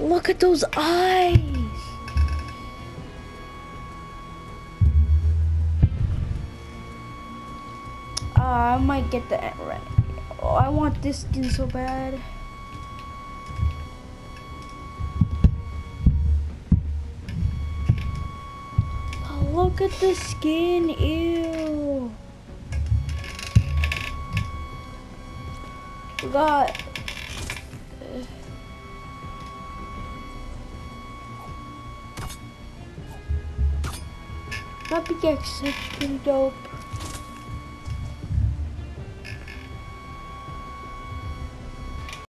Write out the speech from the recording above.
Look at those eyes. I might get the red. Oh, I want this skin so bad. Oh, look at the skin. Ew. We got. That pickaxe is pretty dope.